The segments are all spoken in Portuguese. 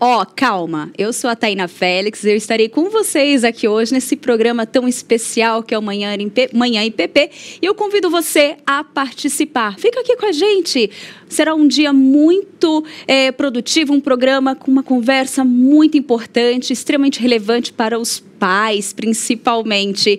Calma, eu sou a Tainá Félix, eu estarei com vocês aqui hoje nesse programa tão especial que é o Manhã IPP, e eu convido você a participar. Fica aqui com a gente, será um dia muito produtivo, um programa com uma conversa muito importante, extremamente relevante para os pais, principalmente.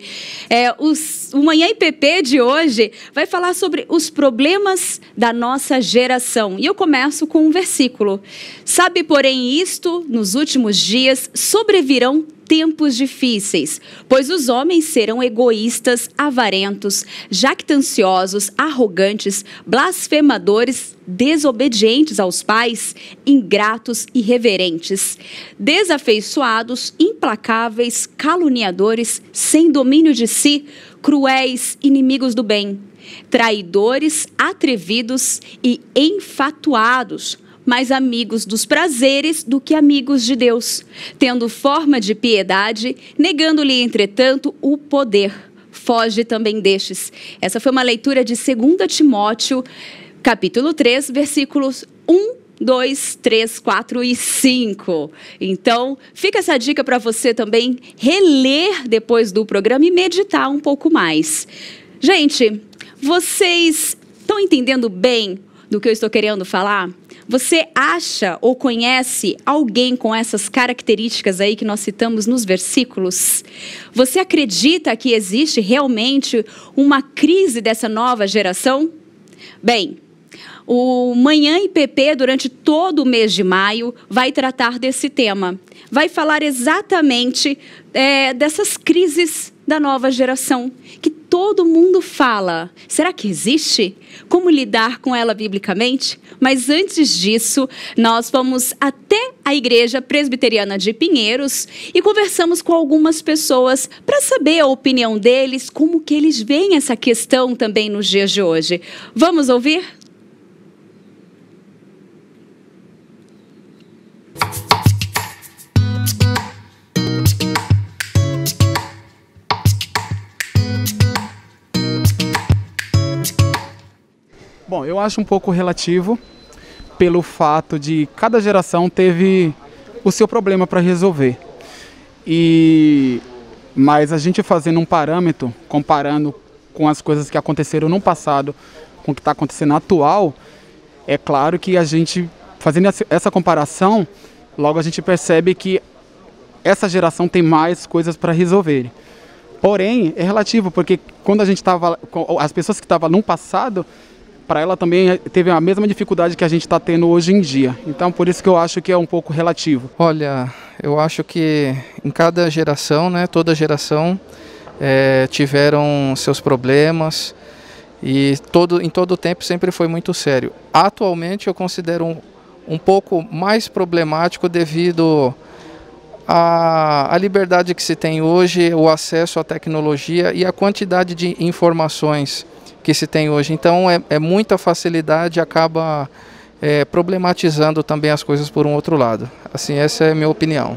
O Manhã IPP de hoje vai falar sobre os problemas da nossa geração. E eu começo com um versículo. Sabe, porém, isto, nos últimos dias, sobrevirão tempos difíceis, pois os homens serão egoístas, avarentos, jactanciosos, arrogantes, blasfemadores, desobedientes aos pais, ingratos, irreverentes, desafeiçoados, implacáveis, caluniadores, sem domínio de si, cruéis, inimigos do bem, traidores, atrevidos e enfatuados, mais amigos dos prazeres do que amigos de Deus, tendo forma de piedade, negando-lhe, entretanto, o poder. Foge também destes. Essa foi uma leitura de 2 Timóteo, capítulo 3, versículos 1, 2, 3, 4 e 5. Então, fica essa dica para você também reler depois do programa e meditar um pouco mais. Gente, vocês estão entendendo bem do que eu estou querendo falar? Você acha ou conhece alguém com essas características aí que nós citamos nos versículos? Você acredita que existe realmente uma crise dessa nova geração? Bem, o Manhã IPP, durante todo o mês de maio, vai tratar desse tema. Vai falar exatamente dessas crises da nova geração, que todo mundo fala. Será que existe? Como lidar com ela biblicamente? Mas antes disso, nós vamos até a Igreja Presbiteriana de Pinheiros e conversamos com algumas pessoas para saber a opinião deles, como que eles veem essa questão também nos dias de hoje. Vamos ouvir? Bom, eu acho um pouco relativo pelo fato de cada geração teve o seu problema para resolver. Mas a gente fazendo um parâmetro, comparando com as coisas que aconteceram no passado com o que está acontecendo atual, é claro que a gente, fazendo essa comparação, logo a gente percebe que essa geração tem mais coisas para resolver. Porém, é relativo, porque quando a gente estava, as pessoas que estavam no passado, para ela também teve a mesma dificuldade que a gente está tendo hoje em dia. Então, por isso que eu acho que é um pouco relativo. Olha, eu acho que em cada geração, né, toda geração tiveram seus problemas e em todo o tempo sempre foi muito sério. Atualmente eu considero um pouco mais problemático devido à liberdade que se tem hoje, o acesso à tecnologia e a quantidade de informações que se tem hoje. Então muita facilidade acaba problematizando também as coisas por um outro lado. Assim, essa é a minha opinião.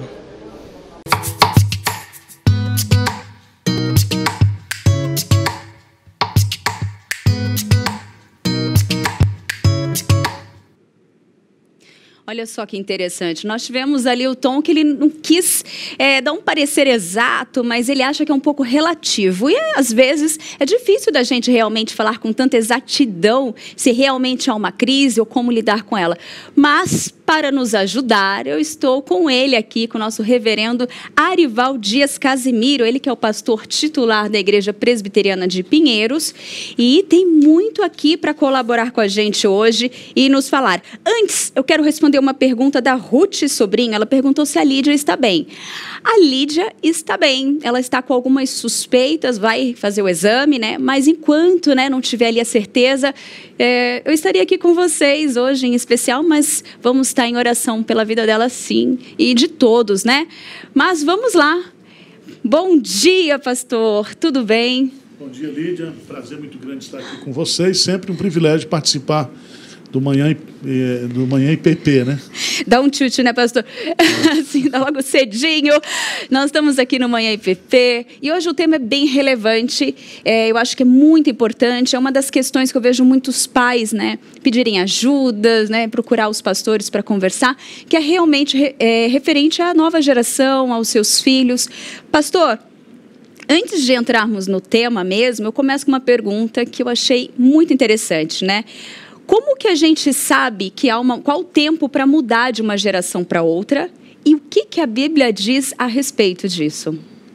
Olha só que interessante, nós tivemos ali o Tom que ele não quis dar um parecer exato, mas ele acha que é um pouco relativo. E às vezes é difícil da gente realmente falar com tanta exatidão se realmente há uma crise ou como lidar com ela. Mas para nos ajudar, eu estou com ele aqui, com o nosso reverendo Arival Dias Casimiro, ele que é o pastor titular da Igreja Presbiteriana de Pinheiros, e tem muito aqui para colaborar com a gente hoje e nos falar. Antes, eu quero responder uma pergunta da Ruth Sobrinho. Ela perguntou se a Lídia está bem. A Lídia está bem, ela está com algumas suspeitas, vai fazer o exame, né? Mas enquanto não tiver ali a certeza, eu estaria aqui com vocês hoje em especial, mas vamos estar em oração pela vida dela sim, e de todos, né? Mas vamos lá. Bom dia, pastor, tudo bem? Bom dia, Lídia, prazer muito grande estar aqui com vocês, sempre um privilégio participar do Manhã IPP, né? Dá um chute, né, pastor? Assim, dá logo cedinho. Nós estamos aqui no Manhã IPP e hoje o tema é bem relevante. Eu acho que é muito importante. É uma das questões que eu vejo muitos pais, né, pedirem ajuda, né, procurar os pastores para conversar, que é realmente referente à nova geração, aos seus filhos. Pastor, antes de entrarmos no tema mesmo, eu começo com uma pergunta que eu achei muito interessante, né? Como que a gente sabe que qual o tempo para mudar de uma geração para outra e o que a Bíblia diz a respeito disso?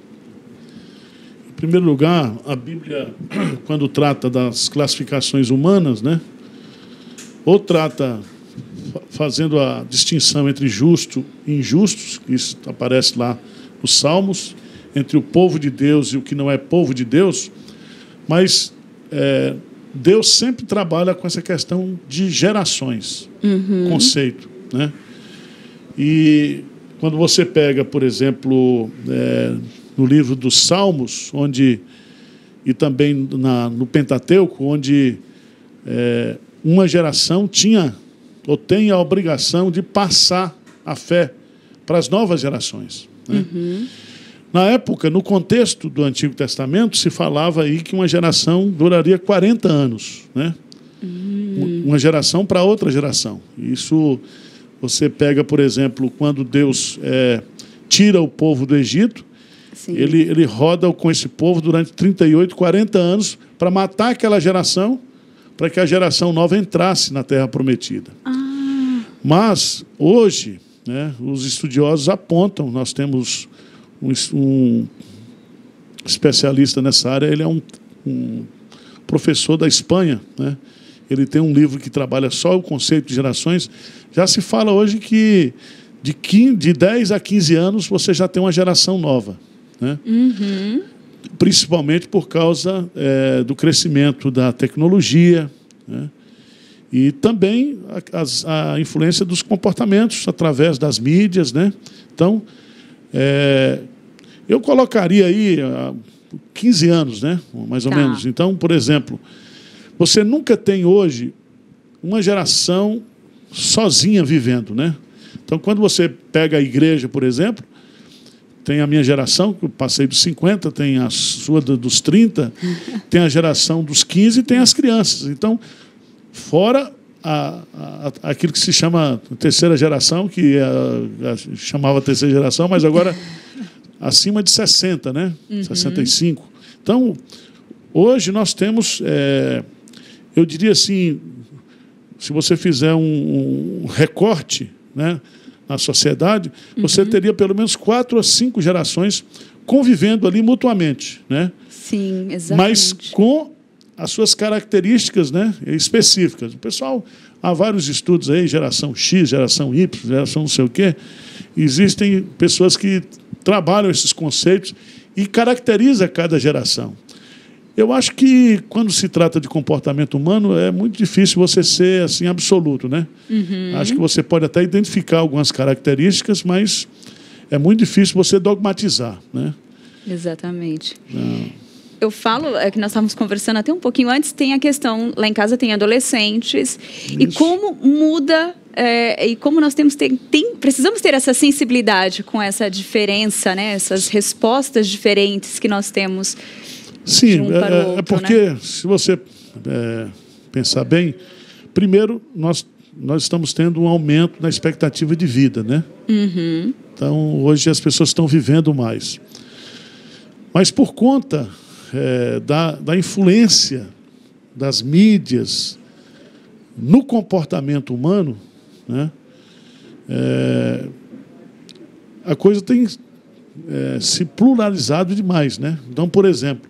Em primeiro lugar, a Bíblia, quando trata das classificações humanas, né, ou trata fazendo a distinção entre justo e injustos, isso aparece lá nos Salmos, entre o povo de Deus e o que não é povo de Deus, mas Deus sempre trabalha com essa questão de gerações, conceito, né? E quando você pega, por exemplo, no livro dos Salmos, e também no Pentateuco, onde uma geração tinha ou tem a obrigação de passar a fé para as novas gerações, né? Na época, no contexto do Antigo Testamento, se falava aí que uma geração duraria 40 anos, né? Uma geração para outra geração. Isso você pega, por exemplo, quando Deus tira o povo do Egito, ele roda com esse povo durante 38, 40 anos para matar aquela geração, para que a geração nova entrasse na Terra Prometida. Mas, hoje, né, os estudiosos apontam, nós temos um especialista nessa área, ele é um professor da Espanha, né? Ele tem um livro que trabalha só o conceito de gerações. Já se fala hoje que de 10 a 15 anos você já tem uma geração nova, né? Principalmente por causa do crescimento da tecnologia, né? E também a influência dos comportamentos através das mídias, né? Então, eu colocaria aí 15 anos, né? Mais ou menos. Então, por exemplo, você nunca tem hoje uma geração sozinha vivendo, né? Então, quando você pega a igreja, por exemplo, tem a minha geração, que eu passei dos 50, tem a sua dos 30, tem a geração dos 15 e tem as crianças. Então, fora aquilo que se chama terceira geração, que chamava terceira geração, mas agora acima de 60, né? 65. Então, hoje nós temos, eu diria assim, se você fizer um recorte, né, na sociedade, você teria pelo menos 4 a 5 gerações convivendo ali mutuamente, né? Sim, exatamente. Mas com as suas características, né, específicas. O pessoal, há vários estudos aí, geração X, geração Y, geração não sei o quê. Existem pessoas que trabalham esses conceitos e caracteriza cada geração. Eu acho que, quando se trata de comportamento humano, é muito difícil você ser assim absoluto, né? Acho que você pode até identificar algumas características, mas é muito difícil você dogmatizar, né? Exatamente. Eu falo, que nós estávamos conversando até um pouquinho antes, tem a questão, lá em casa tem adolescentes, e como muda, e como nós precisamos ter essa sensibilidade com essa diferença, né? Essas respostas diferentes que nós temos. Sim, de um para o outro, é porque, né? se você pensar bem, primeiro, nós estamos tendo um aumento na expectativa de vida, né? Então, hoje as pessoas estão vivendo mais. Mas por conta da influência das mídias no comportamento humano, né, a coisa tem se pluralizado demais, né? Então, por exemplo,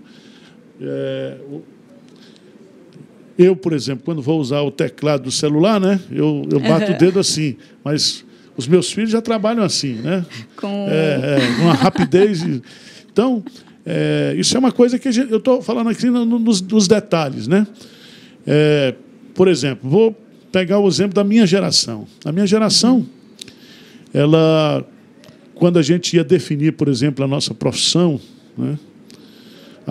eu, por exemplo, quando vou usar o teclado do celular, né, eu bato o dedo assim, mas os meus filhos já trabalham assim, né? Com uma rapidez. Então, isso é uma coisa que eu estou falando aqui nos detalhes, né? Por exemplo, vou pegar o exemplo da minha geração. A minha geração, quando a gente ia definir, por exemplo, a nossa profissão, né?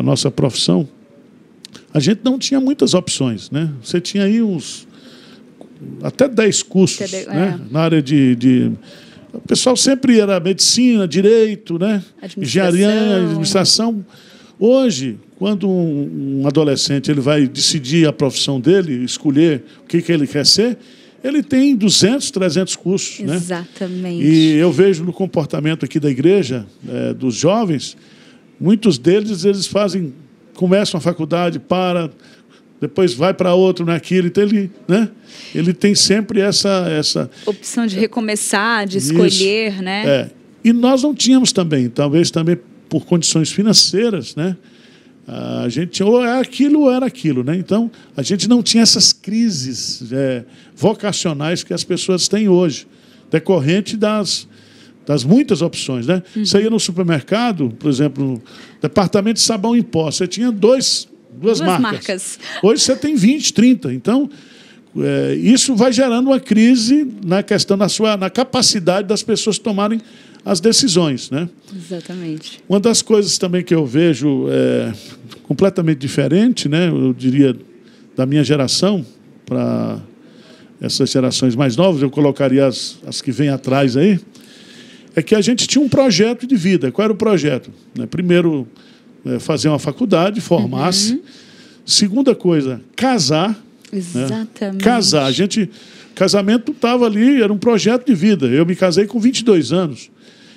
A gente não tinha muitas opções, né? Você tinha aí até 10 cursos, né? Na área de... O pessoal sempre era medicina, direito, né? Engenharia, administração. Hoje, quando um adolescente ele vai decidir a profissão dele, escolher o que ele quer ser, ele tem 200, 300 cursos. Exatamente. Né? E eu vejo no comportamento aqui da igreja, dos jovens, muitos deles começam a faculdade, depois vai para outro naquilo. Então, ele tem sempre essa... opção de recomeçar, de escolher. Isso, né? E nós não tínhamos também, talvez também por condições financeiras, né? A gente tinha, ou é aquilo ou era aquilo, né? Então, a gente não tinha essas crises vocacionais que as pessoas têm hoje, decorrente das muitas opções, né? Você ia no supermercado, por exemplo, departamento de sabão em pó, você tinha duas marcas. Hoje você tem 20, 30. Então, isso vai gerando uma crise na questão na capacidade das pessoas tomarem as decisões, né? Exatamente. Uma das coisas também que eu vejo completamente diferente, né? Eu diria, da minha geração para essas gerações mais novas, eu colocaria as que vêm atrás aí, é que a gente tinha um projeto de vida. Qual era o projeto? Primeiro, fazer uma faculdade, formar-se. Segunda coisa, casar. Exatamente. Né? Casar. Casamento estava ali, era um projeto de vida. Eu me casei com 22 anos.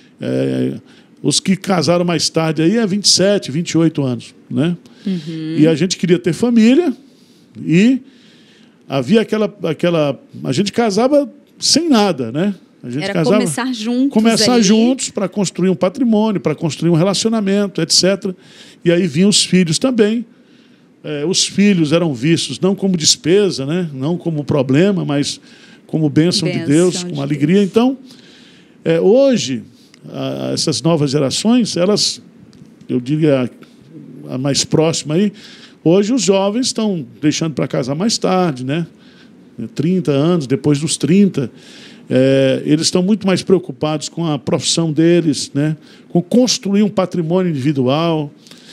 Os que casaram mais tarde aí 27, 28 anos. Né? E a gente queria ter família e havia a gente casava sem nada, né? A gente era começar juntos para construir um patrimônio, para construir um relacionamento, etc. E aí vinham os filhos também. Os filhos eram vistos não como despesa, né? Não como problema, mas como bênção de Deus, como alegria. Então, hoje, essas novas gerações, elas, eu diria a mais próxima aí, hoje os jovens estão deixando para casar mais tarde, né? 30 anos, depois dos 30. Eles estão muito mais preocupados com a profissão deles, né? Com construir um patrimônio individual,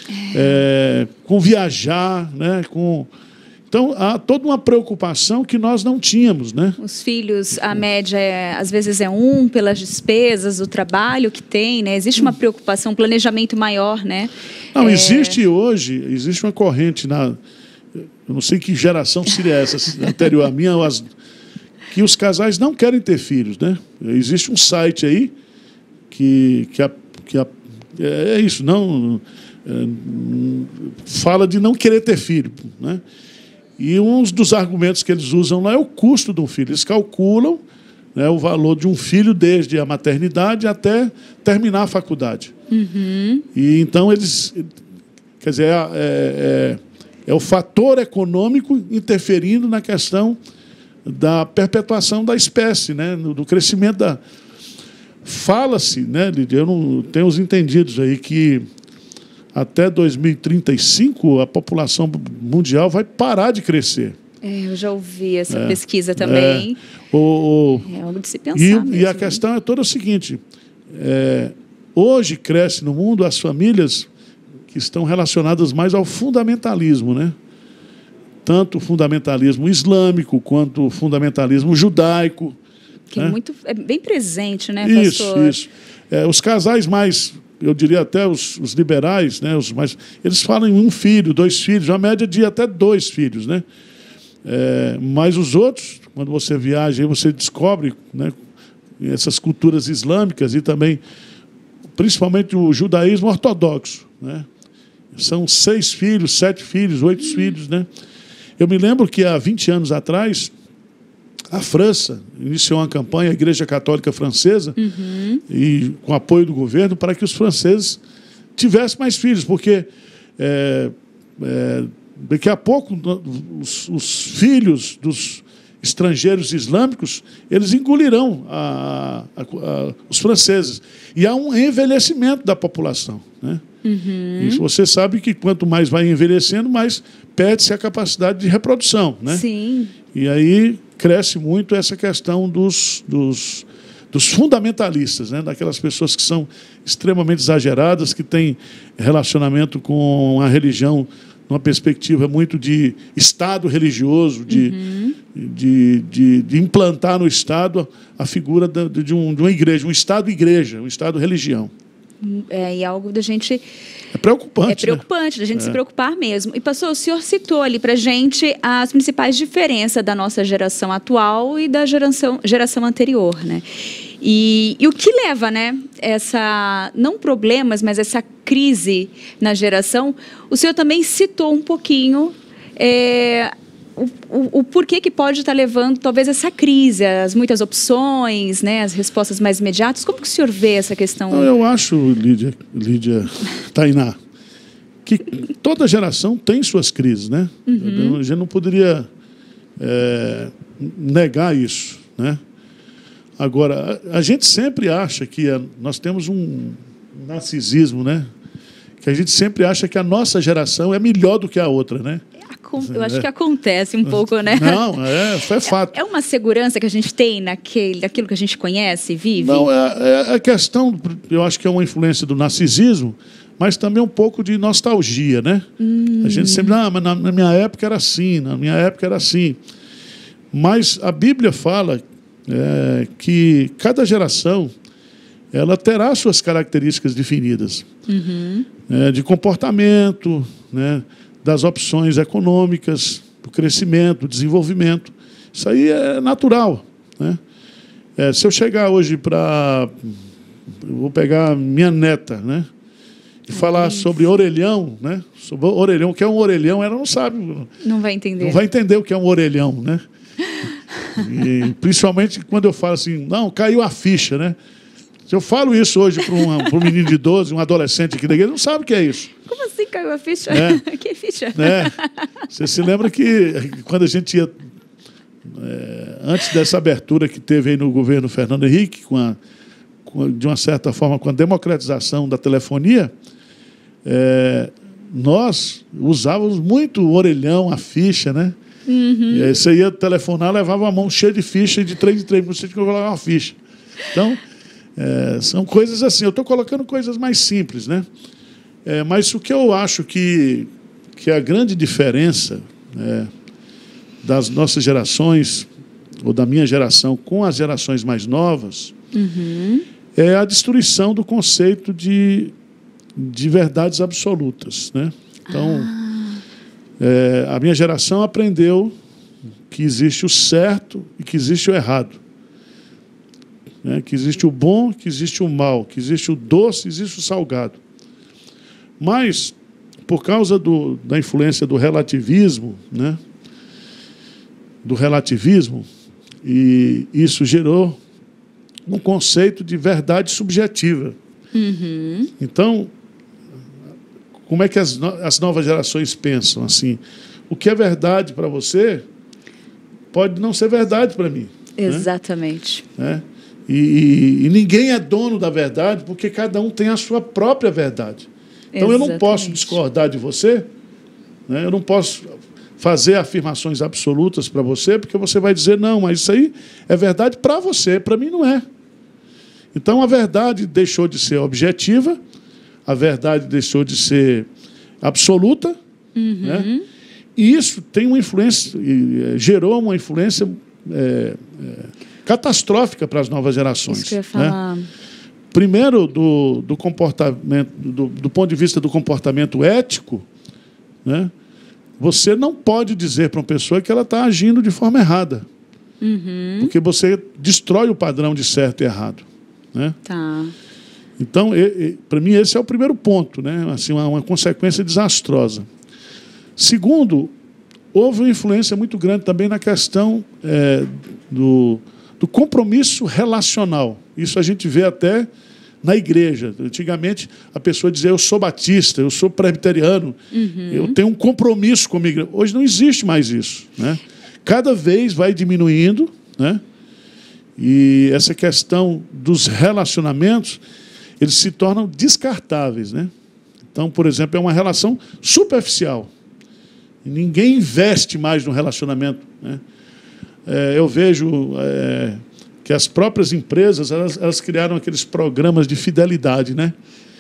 com viajar, né? Então, há toda uma preocupação que nós não tínhamos, né? Os filhos, a média, às vezes, pelas despesas, o trabalho que tem, né? Existe uma preocupação, um planejamento maior, né? Não, existe uma corrente, eu não sei que geração seria essa, anterior à minha, que os casais não querem ter filhos, né? Existe um site aí é isso, fala de não querer ter filho, né? E um dos argumentos que eles usam lá é o custo de um filho. Eles calculam, né, o valor de um filho desde a maternidade até terminar a faculdade. E então eles, quer dizer, é o fator econômico interferindo na questão da perpetuação da espécie, né, do crescimento Fala-se, né, Lídia, eu não tenho os entendidos aí, que até 2035 a população mundial vai parar de crescer. Eu já ouvi essa pesquisa também. É algo de se pensar mesmo. E a questão é toda a seguinte, hoje cresce no mundo as famílias que estão relacionadas mais ao fundamentalismo, né? Tanto o fundamentalismo islâmico quanto o fundamentalismo judaico. Que é bem presente, né, pastor? Isso. Os casais mais, eu diria até os liberais, né, eles falam em 1 filho, 2 filhos, uma média de até 2 filhos, né? Mas os outros, quando você viaja, aí você descobre, né, essas culturas islâmicas e também, principalmente o judaísmo ortodoxo, né? São 6 filhos, 7 filhos, 8 filhos, né? Eu me lembro que há 20 anos atrás, a França iniciou uma campanha, a Igreja Católica Francesa, e com apoio do governo, para que os franceses tivessem mais filhos, porque daqui a pouco os filhos dos estrangeiros islâmicos, eles engolirão os franceses. E há um envelhecimento da população, né? E você sabe que quanto mais vai envelhecendo, mais perde-se a capacidade de reprodução, né? Sim. E aí cresce muito essa questão dos fundamentalistas, né? Daquelas pessoas que são extremamente exageradas, que têm relacionamento com a religião numa perspectiva muito de Estado religioso, de implantar no Estado a figura de uma igreja, um Estado-igreja, um Estado-religião. E algo da gente... É preocupante. É preocupante, da gente se preocupar mesmo. E, pastor, o senhor citou ali para a gente as principais diferenças da nossa geração atual e da geração anterior, né? E o que leva, né, não problemas, mas essa crise na geração, o senhor também citou um pouquinho o porquê que pode estar levando talvez essa crise, as muitas opções, né, as respostas mais imediatas. Como que o senhor vê essa questão? Não, eu acho, Lídia, Tainá, que toda geração tem suas crises, né? A gente não poderia negar isso, né? Agora, a gente sempre acha que nós temos um narcisismo, né? Que a gente sempre acha que a nossa geração é melhor do que a outra, né? Eu acho que acontece um pouco, né? Não, é fato. É uma segurança que a gente tem daquilo que a gente conhece e vive? Não, é a questão, eu acho que é uma influência do narcisismo, mas também um pouco de nostalgia, né? A gente sempre, mas na minha época era assim, na minha época era assim. Mas a Bíblia fala que cada geração ela terá suas características definidas, de comportamento, né, das opções econômicas, do crescimento, do desenvolvimento. Isso aí é natural, né? Se eu chegar hoje vou pegar minha neta, né, e falar sobre orelhão, né, sobre orelhão, o que é um orelhão, ela não sabe. Não vai entender. Não vai entender o que é um orelhão, né? E, principalmente quando eu falo assim, não, caiu a ficha, né? Se eu falo isso hoje para um menino de 12, um adolescente aqui da igreja, ele não sabe o que é isso. Como assim caiu a ficha? Que ficha? Você se lembra que quando a gente ia, antes dessa abertura que teve aí no governo Fernando Henrique, de uma certa forma, com a democratização da telefonia, nós usávamos muito o orelhão, a ficha, né? E aí você ia telefonar, levava a mão cheia de ficha, e de 3 em 3 minutos você tinha que colocar uma ficha. Então, são coisas assim. Eu estou colocando coisas mais simples, né? Mas o que eu acho que a grande diferença das nossas gerações, ou da minha geração, com as gerações mais novas, é a destruição do conceito de verdades absolutas, né? Então, a minha geração aprendeu que existe o certo e que existe o errado. Que existe o bom, que existe o mal, que existe o doce, que existe o salgado. Mas, por causa da influência do relativismo, né? E isso gerou um conceito de verdade subjetiva. Então, como é que as novas gerações pensam assim? O que é verdade para você pode não ser verdade para mim. Exatamente. Né? E ninguém é dono da verdade, porque cada um tem a sua própria verdade. Então, eu não posso discordar de você, né? Eu não posso fazer afirmações absolutas para você, porque você vai dizer, não, mas isso aí é verdade para você, para mim não é. Então, a verdade deixou de ser objetiva, a verdade deixou de ser absoluta, né? E isso tem uma influência, gerou uma influência catastrófica para as novas gerações. Isso que eu ia falar. Né? Primeiro, do comportamento, do ponto de vista do comportamento ético, né? Você não pode dizer para uma pessoa que ela está agindo de forma errada, porque você destrói o padrão de certo e errado, né? Tá. Então, para mim, esse é o primeiro ponto, né? Assim, uma consequência desastrosa. Segundo, houve uma influência muito grande também na questão do compromisso relacional. Isso a gente vê até na igreja. Antigamente, a pessoa dizia, eu sou batista, eu sou presbiteriano, eu tenho um compromisso com a minha igreja. Hoje não existe mais isso, né? Cada vez vai diminuindo, né? E essa questão dos relacionamentos, eles se tornam descartáveis, né? Então, por exemplo, é uma relação superficial. E ninguém investe mais no relacionamento, né? Eu vejo que as próprias empresas elas criaram aqueles programas de fidelidade, né?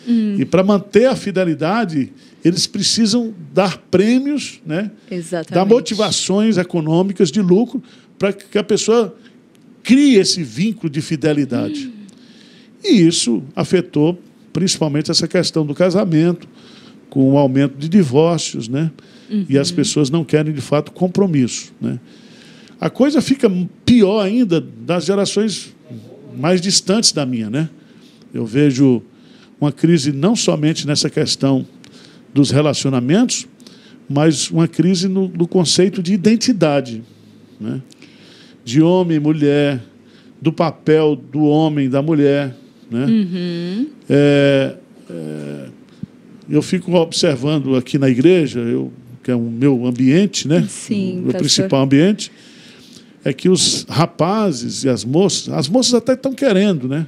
E para manter a fidelidade, eles precisam dar prêmios, né? Exatamente. Dar motivações econômicas de lucro para que a pessoa crie esse vínculo de fidelidade. E isso afetou principalmente essa questão do casamento, com o aumento de divórcios, né? E as pessoas não querem, de fato, compromisso, né? A coisa fica pior ainda das gerações mais distantes da minha, né? Eu vejo uma crise não somente nessa questão dos relacionamentos, mas uma crise no conceito de identidade, né? De homem e mulher, do papel do homem e da mulher, né? Eu fico observando aqui na igreja, que é o meu ambiente, né? Sim, o meu principal ambiente, é que os rapazes e as moças até estão querendo, né?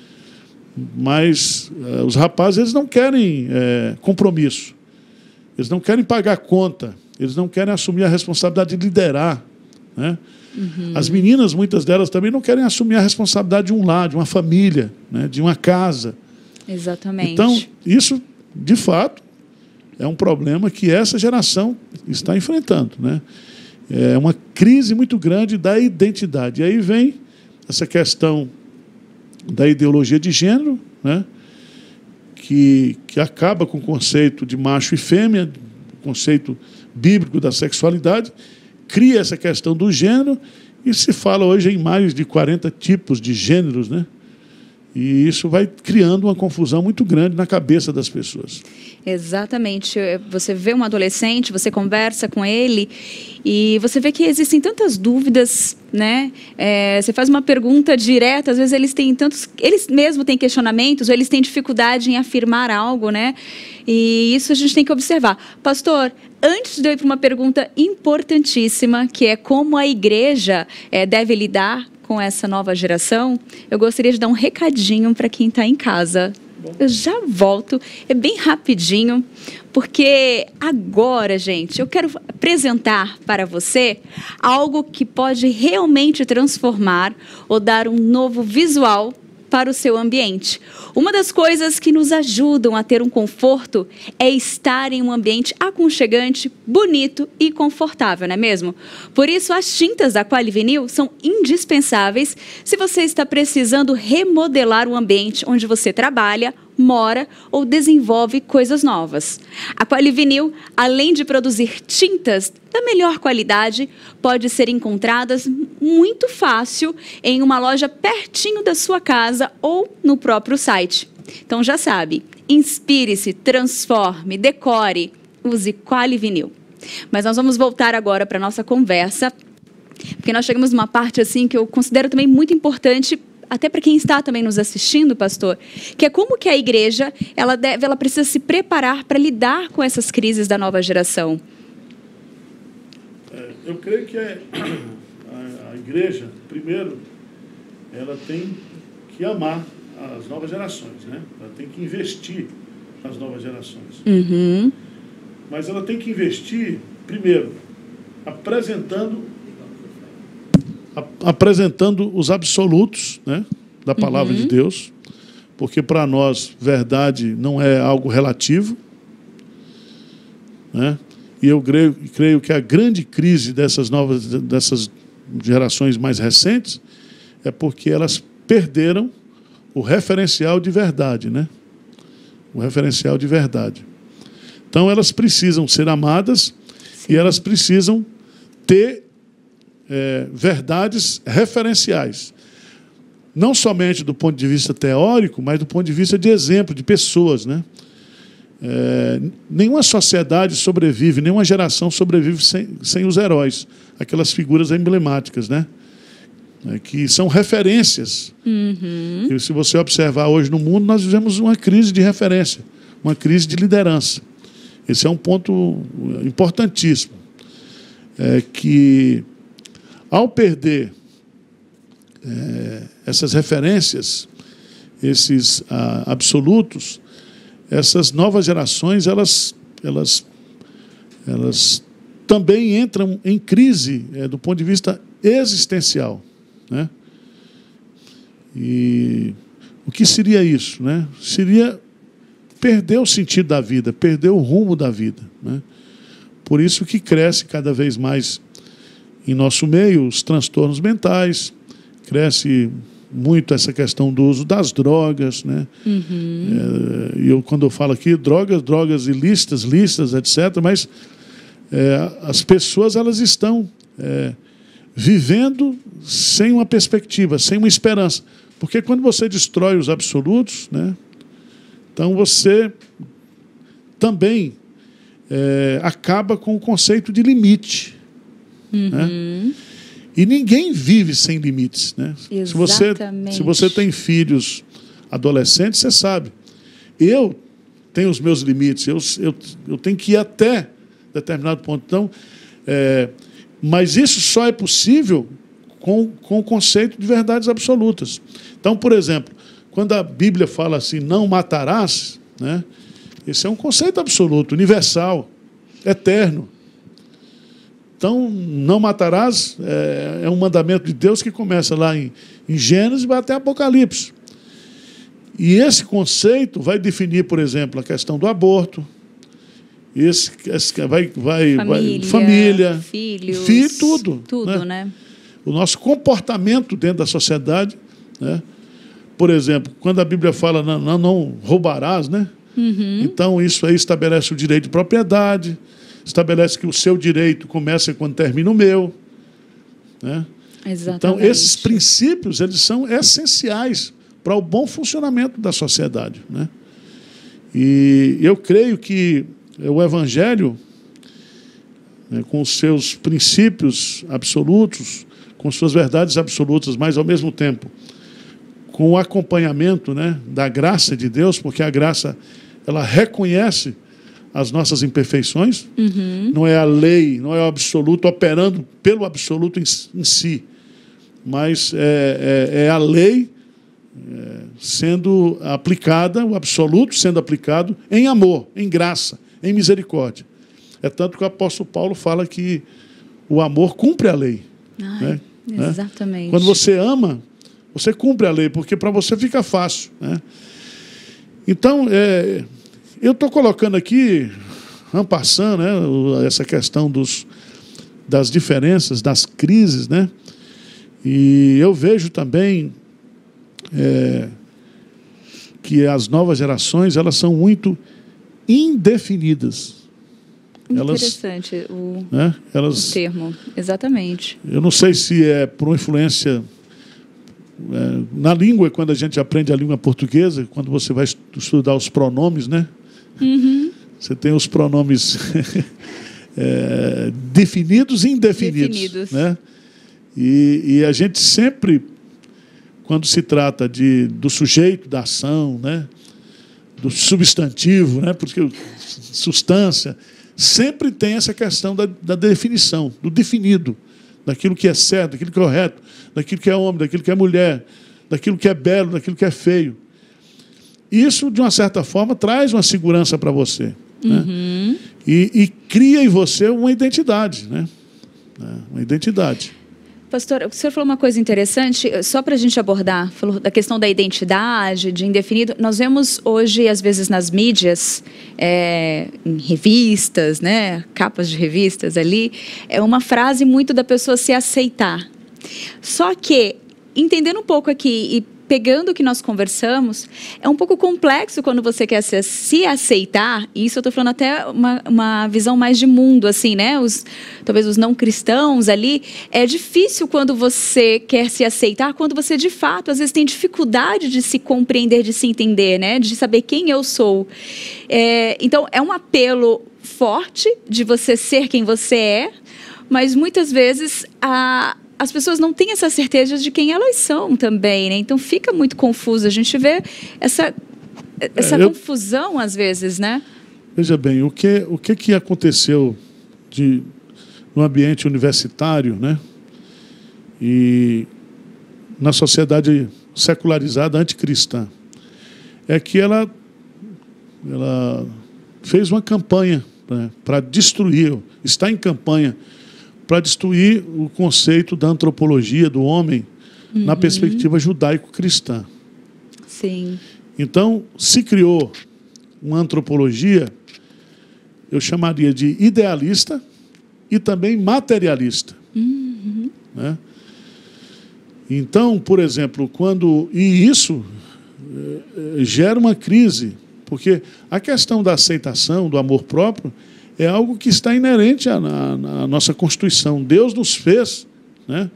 Mas os rapazes, eles não querem compromisso, eles não querem pagar conta, eles não querem assumir a responsabilidade de liderar, né? As meninas, muitas delas também não querem assumir a responsabilidade de um lar, de uma família, né? De uma casa. Exatamente. Então, isso, de fato, é um problema que essa geração está enfrentando, né? É uma crise muito grande da identidade. E aí vem essa questão da ideologia de gênero, né? Que acaba com o conceito de macho e fêmea, o conceito bíblico da sexualidade, cria essa questão do gênero, e se fala hoje em mais de 40 tipos de gêneros, né? E isso vai criando uma confusão muito grande na cabeça das pessoas. Exatamente. Você vê um adolescente, você conversa com ele e você vê que existem tantas dúvidas, né? Você faz uma pergunta direta, às vezes eles mesmos têm questionamentos, ou eles têm dificuldade em afirmar algo, né? E isso a gente tem que observar. Pastor, antes de eu ir para uma pergunta importantíssima, que é como a igreja deve lidar com essa nova geração, eu gostaria de dar um recadinho para quem está em casa. Eu já volto, é bem rapidinho, porque agora, gente, eu quero apresentar para você algo que pode realmente transformar ou dar um novo visual para o seu ambiente. Uma das coisas que nos ajudam a ter um conforto é estar em um ambiente aconchegante, bonito e confortável, não é mesmo? Por isso, as tintas da Qualivinil são indispensáveis se você está precisando remodelar o ambiente onde você trabalha, mora ou desenvolve coisas novas. A Qualivinil, além de produzir tintas da melhor qualidade, pode ser encontradas muito fácil em uma loja pertinho da sua casa ou no próprio site. Então já sabe, inspire-se, transforme, decore, use Qualivinil. Mas nós vamos voltar agora para a nossa conversa, porque nós chegamos numa parte assim que eu considero também muito importante, até para quem está também nos assistindo, pastor, que é como que a igreja ela precisa se preparar para lidar com essas crises da nova geração. Eu creio que a igreja, primeiro, ela tem que amar as novas gerações, né? Ela tem que investir nas novas gerações. Mas ela tem que investir, primeiro, apresentando os absolutos, né, da palavra de Deus, porque para nós verdade não é algo relativo, né? E eu creio que a grande crise dessas gerações mais recentes é porque elas perderam o referencial de verdade, né? O referencial de verdade. Então elas precisam ser amadas. Sim. E elas precisam ter verdades referenciais, não somente do ponto de vista teórico, mas do ponto de vista de exemplo, de pessoas, né? Nenhuma sociedade sobrevive, nenhuma geração sobrevive sem os heróis, aquelas figuras emblemáticas, né? Que são referências. E se você observar hoje no mundo, nós vivemos uma crise de referência, uma crise de liderança. Esse é um ponto importantíssimo, que ao perder essas referências, esses absolutos, essas novas gerações, elas também entram em crise do ponto de vista existencial, né? E o que seria isso, né? Seria perdeu o sentido da vida, perdeu o rumo da vida, né? Por isso que cresce cada vez mais em nosso meio os transtornos mentais, cresce muito essa questão do uso das drogas, né? Quando eu falo aqui, drogas ilícitas, lícitas, etc., mas as pessoas elas estão vivendo sem uma perspectiva, sem uma esperança. Porque quando você destrói os absolutos, né, então você também acaba com o conceito de limite. Né? E ninguém vive sem limites. Né? Se você tem filhos adolescentes, você sabe. Eu tenho os meus limites, eu tenho que ir até determinado ponto. Então, mas isso só é possível com o conceito de verdades absolutas. Então, por exemplo, quando a Bíblia fala assim, não matarás, né, esse é um conceito absoluto, universal, eterno. Então, não matarás é um mandamento de Deus que começa lá em Gênesis e vai até Apocalipse. E esse conceito vai definir, por exemplo, a questão do aborto, família, filhos, tudo, né? O nosso comportamento dentro da sociedade, né? Por exemplo, quando a Bíblia fala não roubarás, né? Então isso aí estabelece o direito de propriedade, estabelece que o seu direito começa quando termina o meu, né? Exatamente. Então esses princípios eles são essenciais para o bom funcionamento da sociedade, né? E eu creio que o Evangelho, né, com os seus princípios absolutos, com suas verdades absolutas, mas ao mesmo tempo com o acompanhamento, né, da graça de Deus, porque a graça ela reconhece as nossas imperfeições, não é a lei, não é o absoluto operando pelo absoluto em si, mas é a lei sendo aplicada, o absoluto sendo aplicado em amor, em graça, em misericórdia. É tanto que o apóstolo Paulo fala que o amor cumpre a lei. Ai, né? Exatamente. Quando você ama, você cumpre a lei, porque para você fica fácil. Né? Então, eu estou colocando aqui, en passant, né, essa questão das diferenças, das crises, né? E eu vejo também que as novas gerações elas são muito indefinidas. Interessante o termo, exatamente. Eu não sei se é por uma influência na língua, quando a gente aprende a língua portuguesa, quando você vai estudar os pronomes, né? Você tem os pronomes definidos e indefinidos. Né? E a gente sempre, quando se trata do sujeito, da ação, né? Do substantivo, né? Porque substância, sempre tem essa questão da definição, do definido, daquilo que é certo, daquilo que é correto, daquilo que é homem, daquilo que é mulher, daquilo que é belo, daquilo que é feio. Isso, de uma certa forma, traz uma segurança para você. Né? E cria em você uma identidade. Né? Uma identidade. Pastor, o senhor falou uma coisa interessante, só para a gente abordar, falou da questão da identidade, de indefinido. Nós vemos hoje, às vezes, nas mídias, em revistas, né, capas de revistas ali, é uma frase muito da pessoa se aceitar. Só que, entendendo um pouco aqui e pegando o que nós conversamos, é um pouco complexo quando você quer se aceitar, e isso eu estou falando até uma visão mais de mundo, assim, né? Talvez os não cristãos ali, é difícil quando você quer se aceitar, quando você de fato, às vezes tem dificuldade de se compreender, de se entender, né? De saber quem eu sou. Então, é um apelo forte de você ser quem você é, mas muitas vezes as pessoas não têm essa certeza de quem elas são também, né? Então fica muito confuso. A gente vê essa confusão às vezes, né? Veja bem, o que aconteceu no ambiente universitário, né? E na sociedade secularizada anticristã, é que ela fez uma campanha, né, para destruir, está em campanha para destruir o conceito da antropologia do homem na perspectiva judaico-cristã. Sim. Então, se criou uma antropologia, eu chamaria de idealista e também materialista. Né? Então, por exemplo, e isso gera uma crise, porque a questão da aceitação, do amor próprio, é algo que está inerente à nossa Constituição. Deus nos fez, né?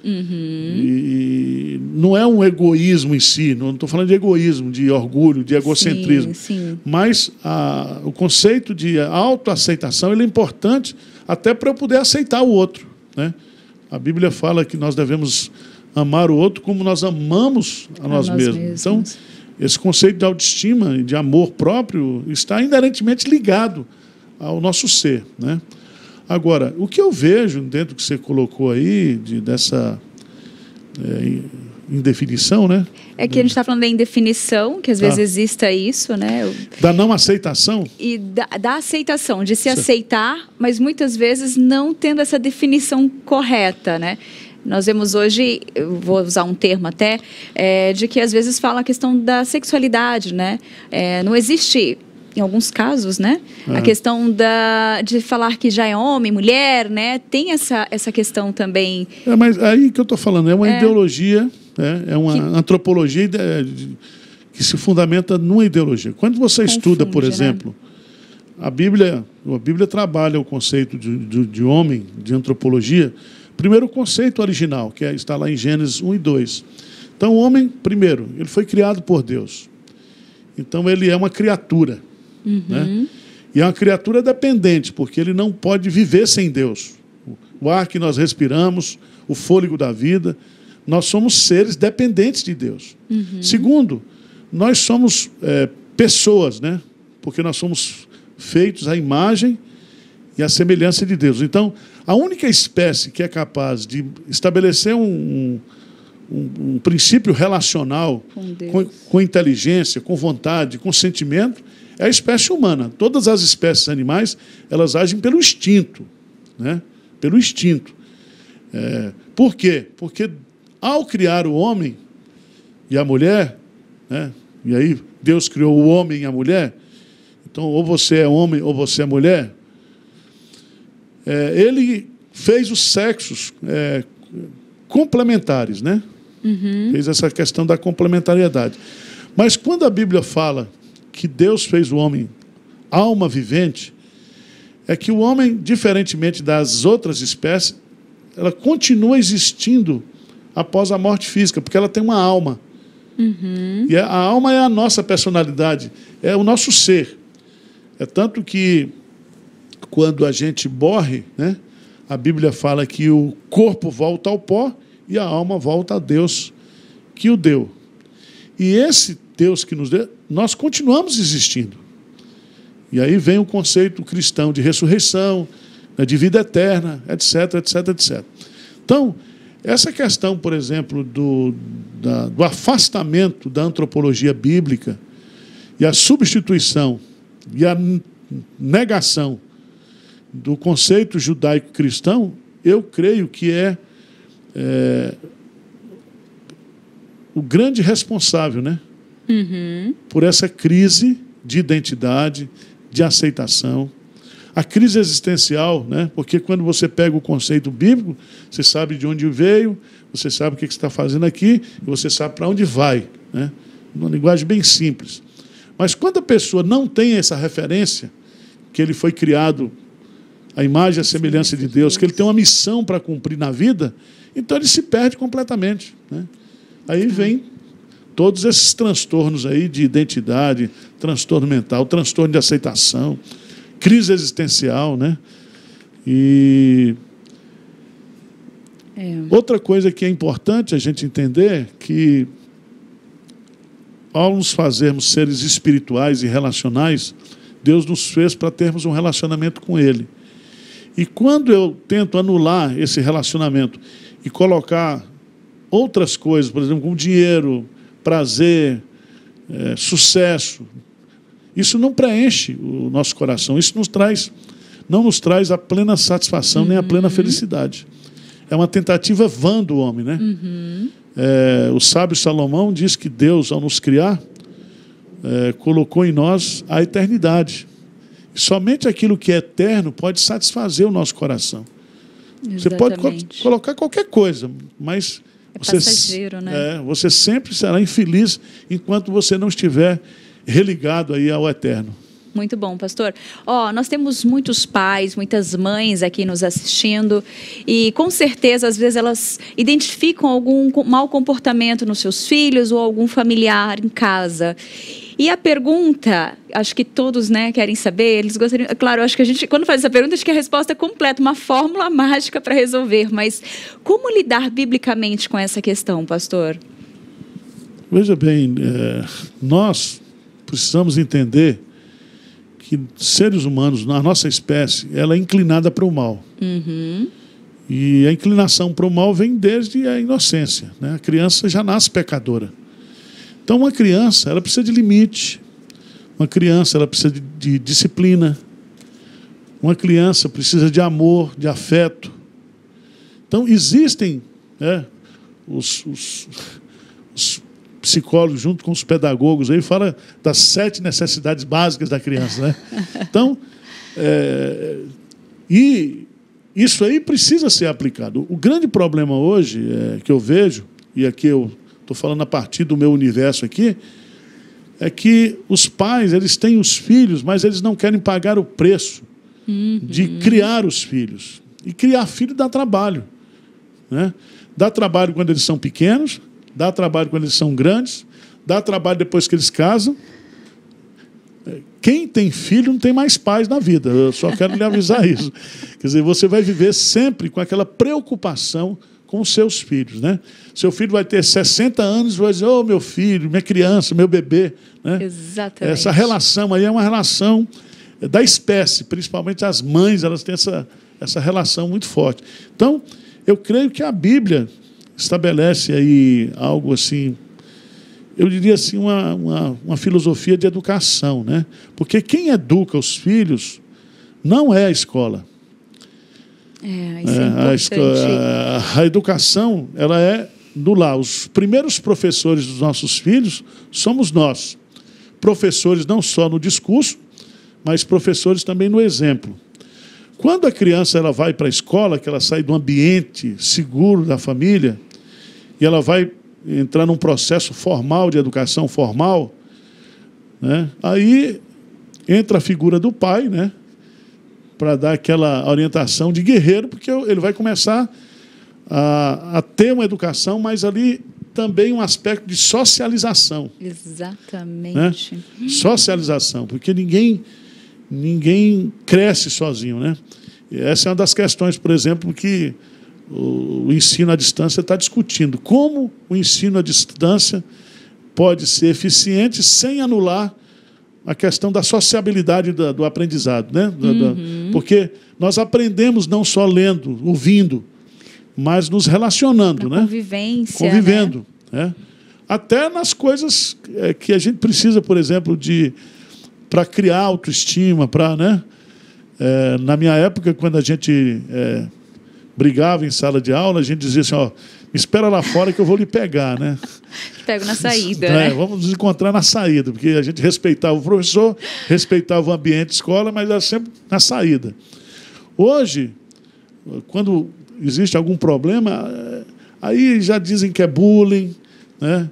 E não é um egoísmo em si, não estou falando de egoísmo, de orgulho, de egocentrismo, sim. Mas o conceito de autoaceitação ele é importante até para eu poder aceitar o outro, né? A Bíblia fala que nós devemos amar o outro como nós amamos a nós mesmos. Então, esse conceito de autoestima e de amor próprio está inerentemente ligado ao nosso ser, né? Agora, o que eu vejo dentro do que você colocou aí, dessa indefinição, né? É que a gente está falando da indefinição, que às vezes exista isso, né? Da não aceitação? E da aceitação, de se aceitar, mas muitas vezes não tendo essa definição correta, né? Nós vemos hoje, eu vou usar um termo até, de que às vezes fala a questão da sexualidade, né? Não existe... Em alguns casos, né? A questão de falar que já é homem, mulher, né? Tem essa questão também. Mas aí que eu estou falando, é uma ideologia, é uma antropologia que se fundamenta numa ideologia. Quando você estuda, por exemplo, né? A Bíblia trabalha o conceito de homem, de antropologia. Primeiro, o conceito original, que está lá em Gênesis 1 e 2. Então, o homem, primeiro, ele foi criado por Deus. Então, ele é uma criatura. Né? E é uma criatura dependente, porque ele não pode viver sem Deus. O ar que nós respiramos, o fôlego da vida, nós somos seres dependentes de Deus. Segundo, nós somos pessoas, né? Porque nós somos feitos à imagem e à semelhança de Deus. Então, a única espécie que é capaz de estabelecer um princípio relacional com inteligência, com vontade, com sentimento, é a espécie humana. Todas as espécies animais, elas agem pelo instinto, né? Pelo instinto. Por quê? Porque ao criar o homem e a mulher, né? E aí Deus criou o homem e a mulher, então ou você é homem ou você é mulher, ele fez os sexos complementares, né? Fez essa questão da complementariedade. Mas quando a Bíblia fala que Deus fez o homem alma vivente, é que o homem, diferentemente das outras espécies, ela continua existindo após a morte física, porque ela tem uma alma. E a alma é a nossa personalidade, é o nosso ser. É tanto que, quando a gente morre, né, a Bíblia fala que o corpo volta ao pó e a alma volta a Deus que o deu. E esse Deus que nos deu, nós continuamos existindo. E aí vem o conceito cristão de ressurreição, né, de vida eterna, etc, etc, etc. Então, essa questão, por exemplo, do afastamento da antropologia bíblica e a substituição e a negação do conceito judaico-cristão, eu creio que é o grande responsável, né? Por essa crise de identidade, de aceitação. A crise existencial, né? Porque quando você pega o conceito bíblico, você sabe de onde veio, você sabe o que você está fazendo aqui, e você sabe para onde vai, né? Uma linguagem bem simples. Mas quando a pessoa não tem essa referência, que ele foi criado à imagem e à semelhança de Deus, que ele tem uma missão para cumprir na vida, então ele se perde completamente, né? Aí vem todos esses transtornos aí de identidade, transtorno mental, transtorno de aceitação, crise existencial, né? E outra coisa que é importante a gente entender, que ao nos fazermos seres espirituais e relacionais, Deus nos fez para termos um relacionamento com Ele. E quando eu tento anular esse relacionamento e colocar outras coisas, por exemplo, como dinheiro, prazer, sucesso, isso não preenche o nosso coração, isso não nos traz a plena satisfação, nem a plena felicidade. É uma tentativa vã do homem, né? O sábio Salomão diz que Deus, ao nos criar, colocou em nós a eternidade. E somente aquilo que é eterno pode satisfazer o nosso coração. Exatamente. Você pode colocar qualquer coisa, mas passageiro, né? Você sempre será infeliz enquanto você não estiver religado aí ao eterno. Muito bom, pastor. Nós temos muitos pais, muitas mães aqui nos assistindo e com certeza às vezes elas identificam algum mau comportamento nos seus filhos ou algum familiar em casa. E a pergunta, acho que todos, né, querem saber, eles gostariam, claro, acho que a gente, quando faz essa pergunta, acho que a resposta é completa, uma fórmula mágica para resolver, mas como lidar biblicamente com essa questão, pastor? Veja bem, nós precisamos entender que seres humanos, na nossa espécie, ela é inclinada para o mal. Uhum. E a inclinação para o mal vem desde a inocência, né? A criança já nasce pecadora. Então, uma criança, ela precisa de limite. Uma criança, ela precisa de disciplina. Uma criança precisa de amor, de afeto. Então, existem os psicólogos, junto com os pedagogos, aí fala das 7 necessidades básicas da criança, né? Então, e isso aí precisa ser aplicado. O grande problema hoje que eu vejo, e aqui eu estou falando a partir do meu universo aqui, é que os pais, eles têm os filhos, mas eles não querem pagar o preço de criar os filhos. E criar filho dá trabalho, né? Dá trabalho quando eles são pequenos, dá trabalho quando eles são grandes, dá trabalho depois que eles casam. Quem tem filho não tem mais paz na vida. Eu só quero lhe avisar isso. Quer dizer, você vai viver sempre com aquela preocupação com os seus filhos, né? Seu filho vai ter 60 anos e vai dizer, meu filho, minha criança, meu bebê, né? Exatamente. Essa relação aí é uma relação da espécie, principalmente as mães, elas têm essa relação muito forte. Então, eu creio que a Bíblia estabelece aí algo assim, eu diria assim, uma filosofia de educação, né? Porque quem educa os filhos não é a escola. Isso é importante. A educação, ela é do lar. Os primeiros professores dos nossos filhos somos nós. Professores não só no discurso, mas professores também no exemplo. Quando a criança ela vai para a escola, que ela sai do ambiente seguro da família, e ela vai entrar num processo formal de educação formal, né? Aí entra a figura do pai, né? Para dar aquela orientação de guerreiro, porque ele vai começar a ter uma educação, mas ali também um aspecto de socialização. Exatamente. Né? Socialização, porque ninguém cresce sozinho, né? E essa é uma das questões, por exemplo, que o ensino à distância está discutindo. Como o ensino à distância pode ser eficiente sem anular a questão da sociabilidade do aprendizado, né? Porque nós aprendemos não só lendo, ouvindo, mas nos relacionando, né? Convivência. Convivendo. Né? Até nas coisas que a gente precisa, por exemplo, para criar autoestima, né? Na minha época, quando a gente brigava em sala de aula, a gente dizia assim, me espera lá fora que eu vou lhe pegar, né? Pego na saída, né? Vamos nos encontrar na saída, porque a gente respeitava o professor, respeitava o ambiente de escola, mas era sempre na saída. Hoje, quando existe algum problema, aí já dizem que é bullying, né?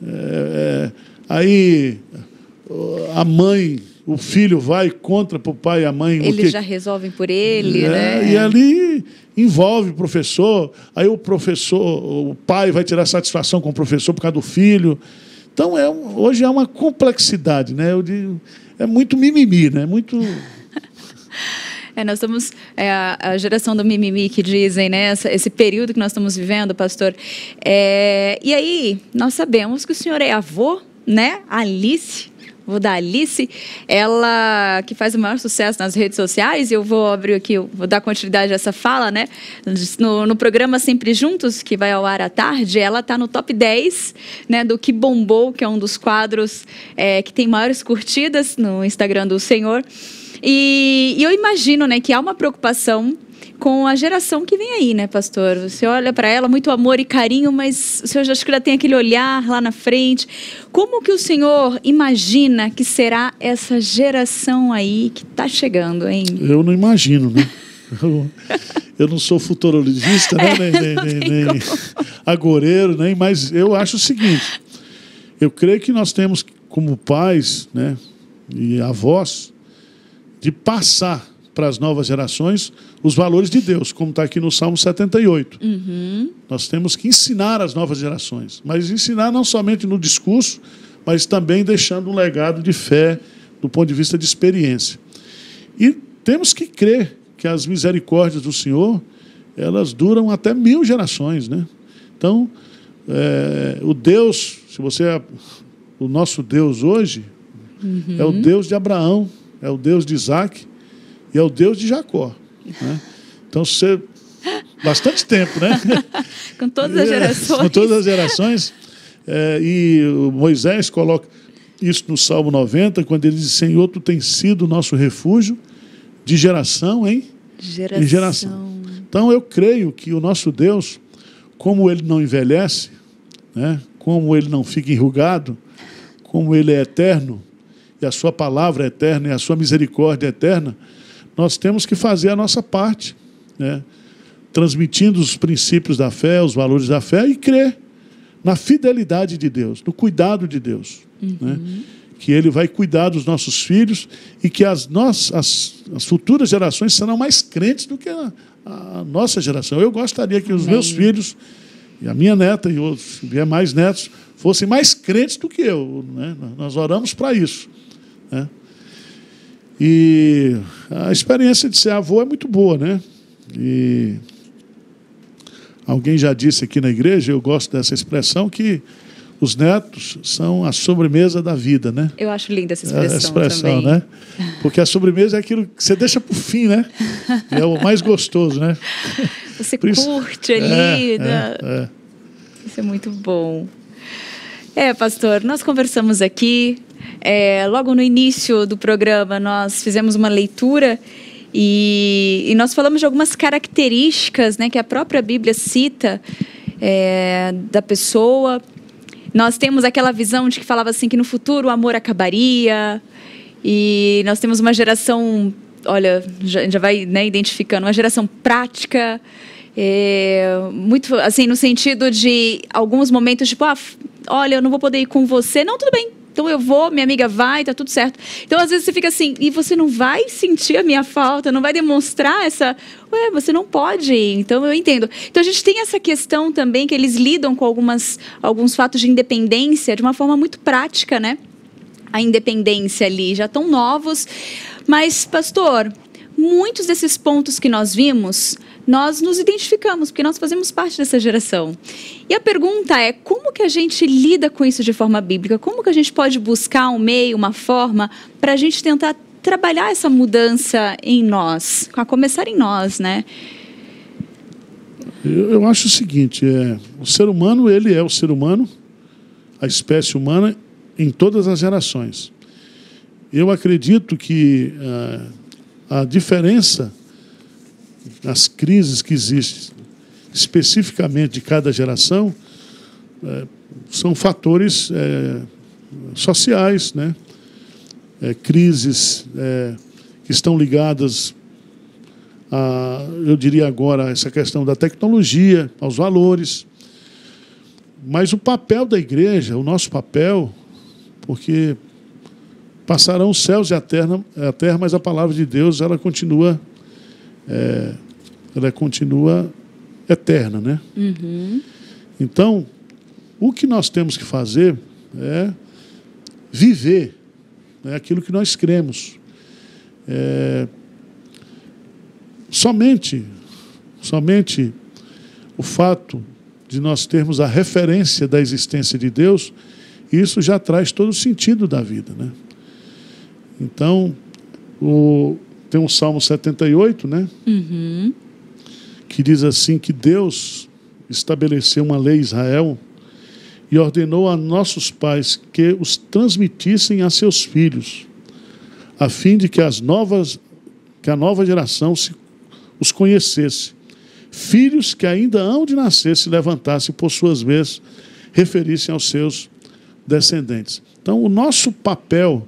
Aí a mãe, o filho vai contra para o pai e a mãe. Eles já resolvem por ele, né? E ali envolve o professor, aí o pai vai tirar satisfação com o professor por causa do filho. Então, hoje é uma complexidade, né? É muito mimimi, né? Muito... Nós estamos, a geração do mimimi que dizem, né? Esse período que nós estamos vivendo, pastor. E aí, nós sabemos que o senhor é avô, né? Alice. Vou dar a Alice, ela que faz o maior sucesso nas redes sociais, e eu vou abrir aqui, vou dar continuidade a essa fala, né? No programa Sempre Juntos, que vai ao ar à tarde, ela está no top 10, né, do Que Bombou, que é um dos quadros que tem maiores curtidas no Instagram do senhor. E eu imagino, né, que há uma preocupação com a geração que vem aí, né, pastor? Você olha para ela, muito amor e carinho, mas o senhor já acho que já tem aquele olhar lá na frente. Como que o senhor imagina que será essa geração aí que está chegando, hein? Eu não imagino, né? Eu não sou futurologista, né? Nem agoreiro, mas eu acho o seguinte: eu creio que nós temos, como pais, né, e avós, de passar para as novas gerações os valores de Deus, como está aqui no Salmo 78. Nós temos que ensinar as novas gerações, mas ensinar não somente no discurso, mas também deixando um legado de fé do ponto de vista de experiência. E temos que crer que as misericórdias do Senhor, elas duram até 1000 gerações, né? Então, o Deus, o nosso Deus hoje, é o Deus de Abraão, é o Deus de Isaac e é o Deus de Jacó, né? Então, bastante tempo, né? Com todas as gerações. Com todas as gerações. E Moisés coloca isso no Salmo 90, quando ele diz: Senhor, tu tens sido o nosso refúgio de geração em geração. Então, eu creio que o nosso Deus, como ele não envelhece, né? Como ele não fica enrugado, como ele é eterno, e a sua palavra é eterna, e a sua misericórdia é eterna, nós temos que fazer a nossa parte, né? Transmitindo os princípios da fé, os valores da fé, e crer na fidelidade de Deus, no cuidado de Deus, né? Que ele vai cuidar dos nossos filhos e que as futuras gerações serão mais crentes do que a nossa geração. Eu gostaria que os meus filhos, e a minha neta e outros, se vier mais netos, fossem mais crentes do que eu, né? Nós oramos para isso, né? E a experiência de ser avô é muito boa, né? E alguém já disse aqui na igreja, eu gosto dessa expressão, que os netos são a sobremesa da vida, né? Eu acho linda essa expressão também. Né? Porque a sobremesa é aquilo que você deixa para o fim, né? É o mais gostoso, né? Você curte ali, né? Isso é muito bom. Pastor, nós conversamos aqui, logo no início do programa, nós fizemos uma leitura e nós falamos de algumas características, né, que a própria Bíblia cita da pessoa. Nós temos aquela visão de que falava assim que no futuro o amor acabaria, e nós temos uma geração, olha, já vai, né, identificando, uma geração prática, muito assim, no sentido de alguns momentos, tipo, olha, eu não vou poder ir com você, não, tudo bem, então eu vou, minha amiga vai, tá tudo certo. Então, às vezes, você fica assim, e você não vai sentir a minha falta, não vai demonstrar você não pode ir. Então, eu entendo. Então, a gente tem essa questão também, que eles lidam com alguns fatos de independência de uma forma muito prática, né? A independência ali, já tão novos. Mas, pastor, muitos desses pontos que nós vimos, nós nos identificamos, porque nós fazemos parte dessa geração. E a pergunta é, como que a gente lida com isso de forma bíblica? Como que a gente pode buscar um meio, uma forma, para a gente tentar trabalhar essa mudança em nós, a começar em nós, né? Eu acho o seguinte, o ser humano, ele é o ser humano, a espécie humana, em todas as gerações. Eu acredito que a diferença, as crises que existem, especificamente de cada geração, são fatores sociais, né? Crises que estão ligadas eu diria agora, essa questão da tecnologia, aos valores. Mas o papel da igreja, o nosso papel, porque passarão os céus e a terra, mas a palavra de Deus, ela continua eterna, né? Então, o que nós temos que fazer é viver, né, aquilo que nós cremos. Somente o fato de nós termos a referência da existência de Deus, isso já traz todo o sentido da vida, né? Então, tem um Salmo 78, né? Que diz assim, que Deus estabeleceu uma lei em Israel e ordenou a nossos pais que os transmitissem a seus filhos, a fim de que a nova geração os conhecesse. Filhos que ainda hão de nascer se levantassem, por suas vezes, referissem aos seus descendentes. Então, o nosso papel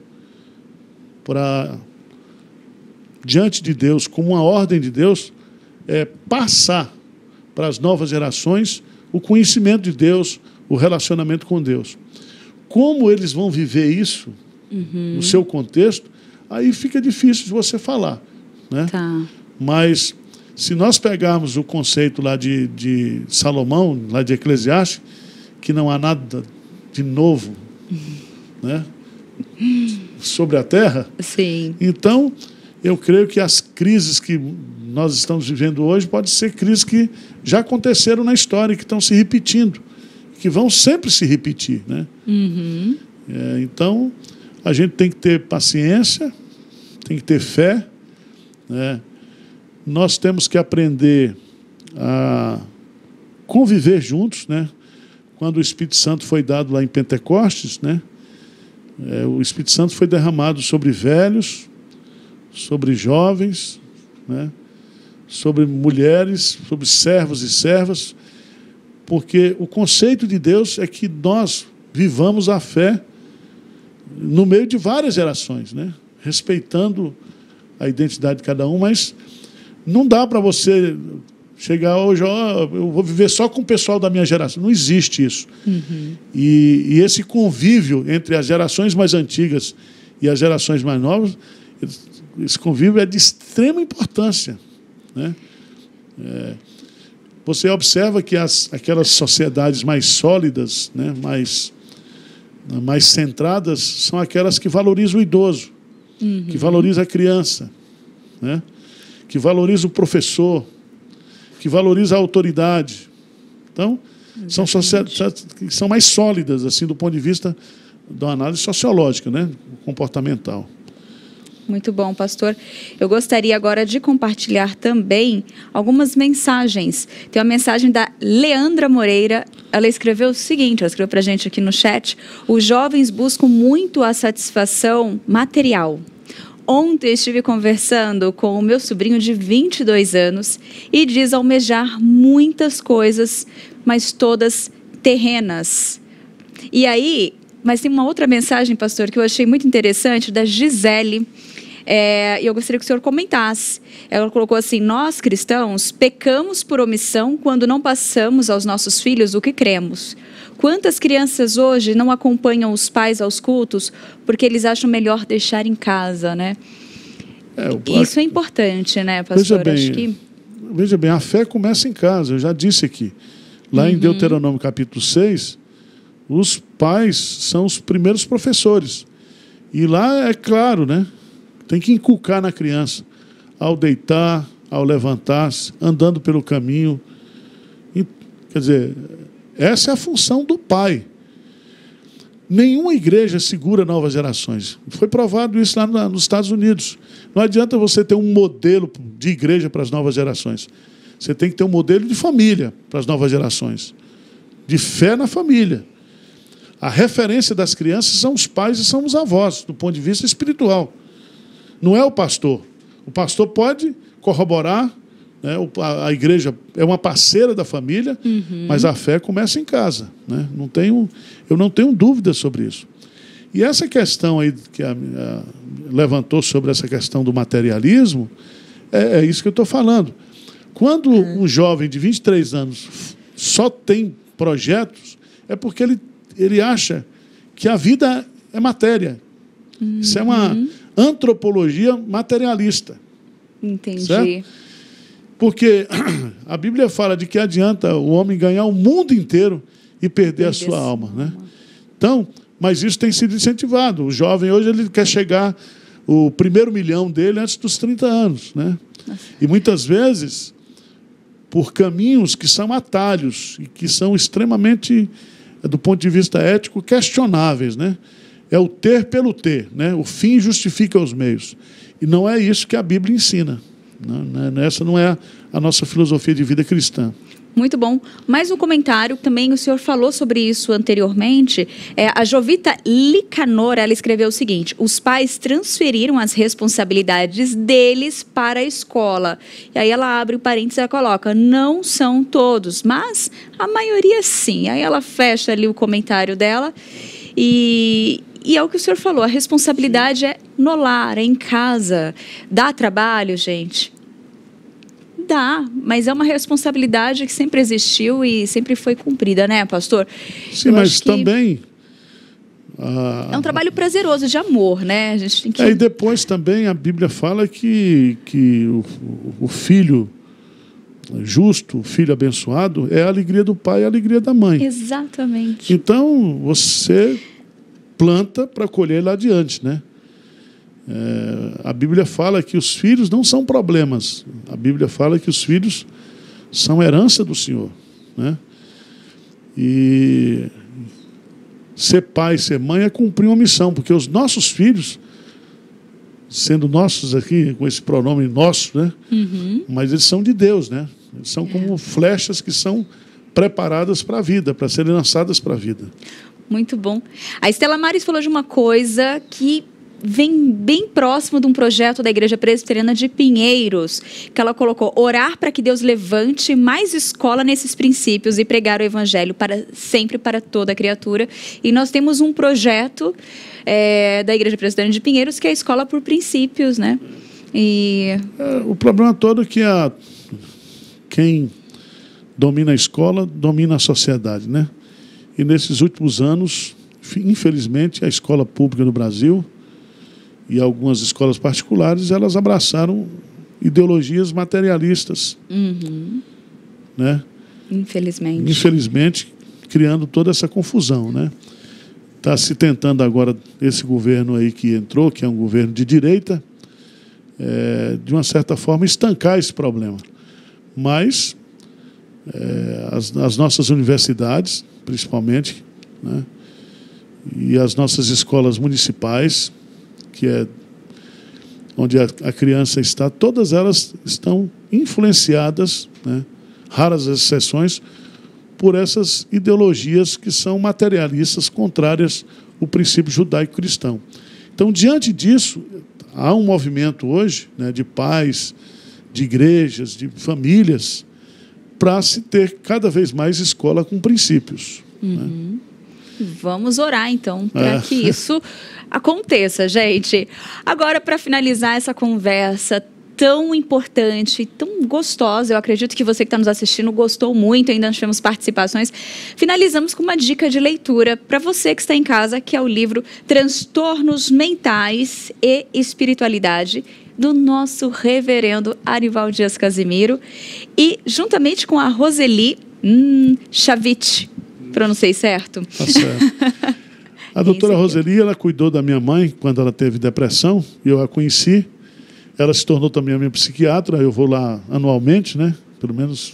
diante de Deus, como uma ordem de Deus, é passar para as novas gerações o conhecimento de Deus, o relacionamento com Deus. Como eles vão viver isso no seu contexto, aí fica difícil de você falar, né? Tá. Mas se nós pegarmos o conceito lá de Salomão, lá de Eclesiastes, que não há nada de novo, né, sobre a terra, Sim. então eu creio que as crises que nós estamos vivendo hoje podem ser crises que já aconteceram na história e que estão se repetindo, que vão sempre se repetir, né? Então, a gente tem que ter paciência, tem que ter fé, né? Nós temos que aprender a conviver juntos, né? Quando o Espírito Santo foi dado lá em Pentecostes, né? O Espírito Santo foi derramado sobre velhos, sobre jovens, né? Sobre mulheres, sobre servos e servas, porque o conceito de Deus é que nós vivamos a fé no meio de várias gerações, né? Respeitando a identidade de cada um, mas não dá para você chegar hoje, eu vou viver só com o pessoal da minha geração. Não existe isso. E esse convívio entre as gerações mais antigas e as gerações mais novas, esse convívio é de extrema importância, né? Você observa que aquelas sociedades mais sólidas, né, mais centradas, são aquelas que valorizam o idoso, que valorizam a criança, né, que valorizam o professor, que valorizam a autoridade. Então, são sociedades que são mais sólidas, assim, do ponto de vista da análise sociológica, né, comportamental. Muito bom, pastor. Eu gostaria agora de compartilhar também algumas mensagens. Tem uma mensagem da Leandra Moreira. Ela escreveu o seguinte, ela escreveu para a gente aqui no chat: os jovens buscam muito a satisfação material. Ontem estive conversando com o meu sobrinho de 22 anos e diz almejar muitas coisas, mas todas terrenas. E aí, mas tem uma outra mensagem, pastor, que eu achei muito interessante, da Gisele. E eu gostaria que o senhor comentasse. Ela colocou assim: nós cristãos pecamos por omissão quando não passamos aos nossos filhos o que cremos. Quantas crianças hoje não acompanham os pais aos cultos porque eles acham melhor deixar em casa, né? Isso é importante, né, pastor? Veja bem, a fé começa em casa, eu já disse aqui. Lá em Deuteronômio capítulo 6, os pais são os primeiros professores. E lá é claro, né? Tem que inculcar na criança, ao deitar, ao levantar-se, andando pelo caminho. Quer dizer, essa é a função do pai. Nenhuma igreja segura novas gerações. Foi provado isso lá nos Estados Unidos. Não adianta você ter um modelo de igreja para as novas gerações. Você tem que ter um modelo de família para as novas gerações. De fé na família. A referência das crianças são os pais e são os avós, do ponto de vista espiritual. Não é o pastor. O pastor pode corroborar, né? A igreja é uma parceira da família, mas a fé começa em casa, né? Eu não tenho dúvida sobre isso. E essa questão aí que levantou sobre essa questão do materialismo, é isso que eu estou falando. Quando um jovem de 23 anos só tem projetos, é porque ele acha que a vida é matéria. Isso é uma antropologia materialista. Entendi. Certo? Porque a Bíblia fala de que adianta o homem ganhar o mundo inteiro e perder a sua alma, né? Então, mas isso tem sido incentivado. O jovem hoje ele quer chegar o primeiro milhão dele antes dos 30 anos, né? E muitas vezes por caminhos que são atalhos e que são extremamente, do ponto de vista ético, questionáveis, né? É o ter pelo ter, né? O fim justifica os meios. E não é isso que a Bíblia ensina. Essa não é a nossa filosofia de vida cristã. Muito bom. Mais um comentário, também o senhor falou sobre isso anteriormente. A Jovita Licanor, ela escreveu o seguinte: os pais transferiram as responsabilidades deles para a escola. E aí ela abre o parênteses e coloca: não são todos, mas a maioria sim. Aí ela fecha ali o comentário dela e é o que o senhor falou, a responsabilidade é no lar, é em casa. Dá trabalho, gente? Dá, mas é uma responsabilidade que sempre existiu e sempre foi cumprida, né, pastor? Sim, mas também... É um trabalho prazeroso, de amor, né? A gente tem que... E depois também a Bíblia fala que o filho justo, o filho abençoado, é a alegria do pai e a alegria da mãe. Exatamente. Então, você planta para colher lá adiante, né? A Bíblia fala que os filhos não são problemas. A Bíblia fala que os filhos são herança do Senhor, né? E ser pai, ser mãe é cumprir uma missão, porque os nossos filhos, sendo nossos aqui, com esse pronome nosso, né? Mas eles são de Deus, né? Eles são como flechas que são preparadas para a vida, para serem lançadas para a vida. Muito bom. A Estela Maris falou de uma coisa que vem bem próximo de um projeto da Igreja Presbiteriana de Pinheiros, que ela colocou: orar para que Deus levante mais escola nesses princípios e pregar o Evangelho sempre para toda criatura. E nós temos um projeto da Igreja Presbiteriana de Pinheiros, que é a Escola por Princípios, né? O problema todo é que quem domina a escola domina a sociedade, né? E nesses últimos anos, infelizmente, a escola pública no Brasil e algumas escolas particulares, elas abraçaram ideologias materialistas, né? Infelizmente, criando toda essa confusão, né? Está se tentando agora, esse governo aí que entrou, que é um governo de direita, de uma certa forma estancar esse problema. Mas as nossas universidades, principalmente, né? E as nossas escolas municipais, que é onde a criança está, todas elas estão influenciadas, né, raras exceções, por essas ideologias que são materialistas, contrárias ao princípio judaico-cristão. Então, diante disso, há um movimento hoje, né, de pais, de igrejas, de famílias, para se ter cada vez mais escola com princípios. Né? Vamos orar, então, para que isso aconteça, gente. Agora, para finalizar essa conversa tão importante, tão gostosa, eu acredito que você que está nos assistindo gostou muito, ainda nós tivemos participações, finalizamos com uma dica de leitura para você que está em casa, que é o livro Transtornos Mentais e Espiritualidade, do nosso reverendo Arival Dias Casimiro, e juntamente com a Roseli Chavit, pronunciei certo? Tá certo. A doutora Roseli, ela cuidou da minha mãe quando ela teve depressão, e eu a conheci. Ela se tornou também a minha psiquiatra, eu vou lá anualmente, né? Pelo menos.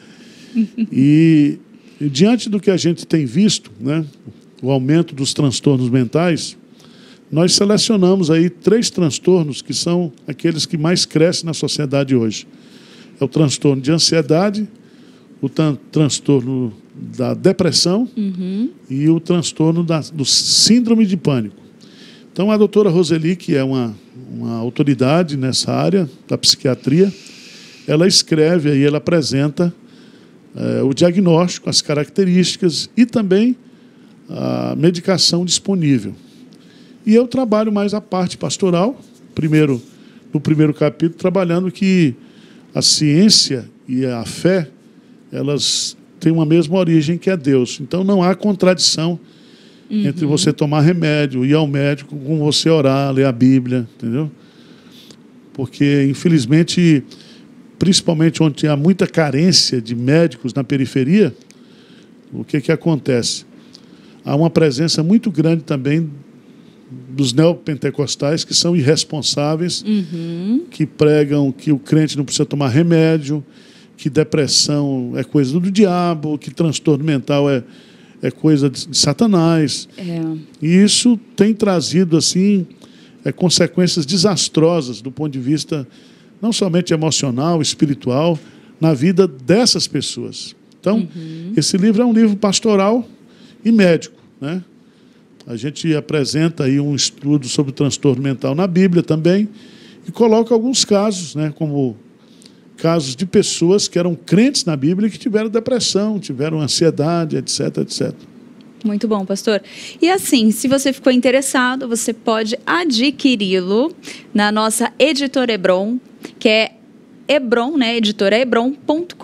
E diante do que a gente tem visto, né? O aumento dos transtornos mentais, nós selecionamos aí 3 transtornos que são aqueles que mais crescem na sociedade hoje. É o transtorno de ansiedade, o transtorno da depressão e o transtorno do síndrome de pânico. Então, a doutora Roseli, que é uma autoridade nessa área da psiquiatria, ela escreve aí, ela apresenta o diagnóstico, as características e também a medicação disponível. E eu trabalho mais a parte pastoral, no primeiro capítulo, trabalhando que a ciência e a fé, elas têm uma mesma origem, que é Deus. Então, não há contradição entre você tomar remédio, ir ao médico, com você orar, ler a Bíblia, entendeu? Porque, infelizmente, principalmente onde há muita carência de médicos na periferia, o que acontece? Há uma presença muito grande também dos neopentecostais, que são irresponsáveis, que pregam que o crente não precisa tomar remédio, que depressão é coisa do diabo, que transtorno mental é coisa de Satanás. E isso tem trazido assim consequências desastrosas do ponto de vista não somente emocional, espiritual, na vida dessas pessoas. Então, esse livro é um livro pastoral e médico, né? A gente apresenta aí um estudo sobre o transtorno mental na Bíblia também e coloca alguns casos, né, como casos de pessoas que eram crentes na Bíblia e que tiveram depressão, tiveram ansiedade, etc, etc. Muito bom, pastor. E assim, se você ficou interessado, você pode adquiri-lo na nossa editora Hebron, que é Hebron, né? editoraebron.com.br.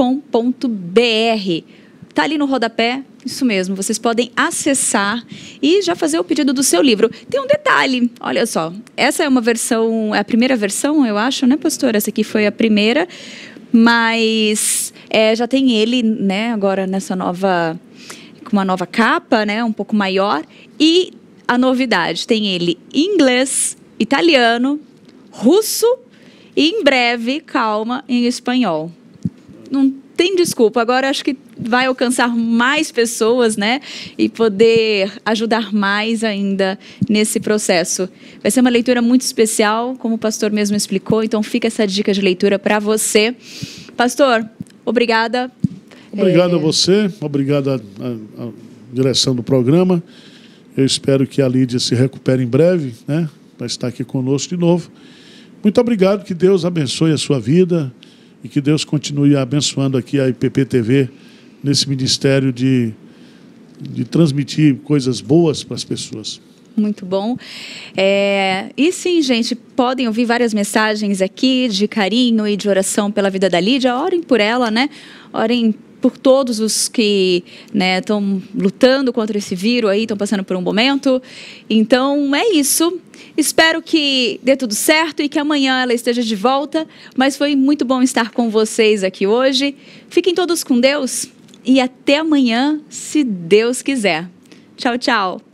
Tá ali no rodapé, isso mesmo. Vocês podem acessar e já fazer o pedido do seu livro. Tem um detalhe, olha só. Essa é uma versão, é a primeira versão, eu acho, né, pastor? Essa aqui foi a primeira, mas já tem ele, né? Agora nessa nova, com uma nova capa, né? Um pouco maior. E a novidade, tem ele em inglês, italiano, russo e em breve, calma, em espanhol. Não tem desculpa. Agora acho que vai alcançar mais pessoas, né? E poder ajudar mais ainda nesse processo. Vai ser uma leitura muito especial, como o pastor mesmo explicou. Então fica essa dica de leitura para você. Pastor, obrigada. Obrigado a você, obrigado à direção do programa. Eu espero que a Lídia se recupere em breve, né? Para estar aqui conosco de novo. Muito obrigado, que Deus abençoe a sua vida e que Deus continue abençoando aqui a IPP-TV nesse ministério de transmitir coisas boas para as pessoas. Muito bom. E sim, gente, podem ouvir várias mensagens aqui de carinho e de oração pela vida da Lídia. Orem por ela, né? Orem por todos os que estão lutando contra esse vírus aí, estão passando por um momento. Então, é isso. Espero que dê tudo certo e que amanhã ela esteja de volta. Mas foi muito bom estar com vocês aqui hoje. Fiquem todos com Deus e até amanhã, se Deus quiser. Tchau, tchau.